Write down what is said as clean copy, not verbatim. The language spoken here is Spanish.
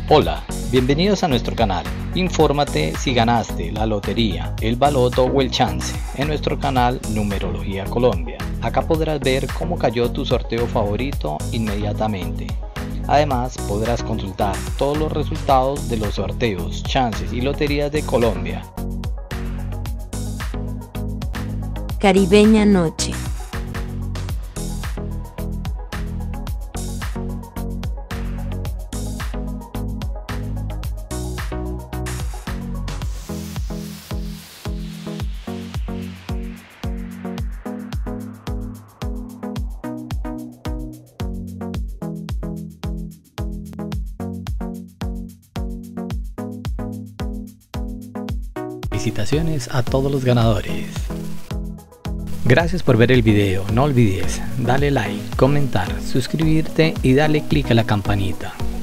Hola, bienvenidos a nuestro canal. Infórmate si ganaste la lotería, el baloto o el chance en nuestro canal Numerología Colombia. Acá podrás ver cómo cayó tu sorteo favorito inmediatamente. Además, podrás consultar todos los resultados de los sorteos, chances y loterías de Colombia. Caribeña Noche. Felicitaciones a todos los ganadores. Gracias por ver el video. No olvides darle like, comentar, suscribirte y darle clic a la campanita.